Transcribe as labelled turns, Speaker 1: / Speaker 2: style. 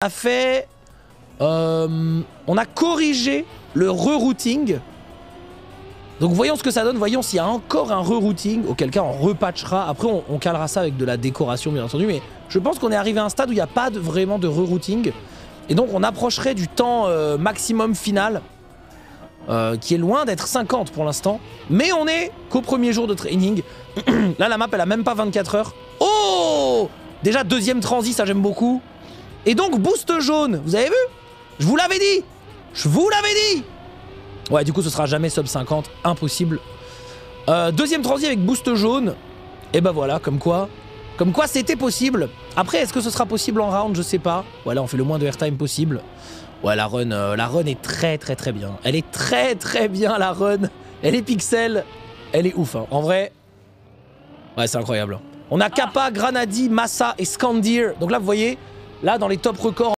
Speaker 1: a fait... on a corrigé le rerouting. Donc voyons ce que ça donne, voyons s'il y a encore un rerouting, auquel cas on repatchera. Après on calera ça avec de la décoration bien entendu, mais je pense qu'on est arrivé à un stade où il n'y a pas vraiment de rerouting. Et donc on approcherait du temps maximum final, qui est loin d'être 50 pour l'instant. Mais on est qu'au premier jour de training. Là la map elle a même pas 24 heures. Oh! Déjà deuxième transi, ça j'aime beaucoup. Et donc boost jaune, vous avez vu? Je vous l'avais dit! Je vous l'avais dit! Ouais, du coup, ce sera jamais sub 50. Impossible. Deuxième transi avec boost jaune. Et bah voilà, comme quoi c'était possible. Après, est-ce que ce sera possible en round? Je sais pas. Voilà, on fait le moins de airtime possible. Ouais, la run est très bien. Elle est très bien, la run. Elle est pixel. Elle est ouf, hein. En vrai. Ouais, c'est incroyable. On a Kappa, Granadi, Massa et Skandir. Donc là, vous voyez, là, dans les top records.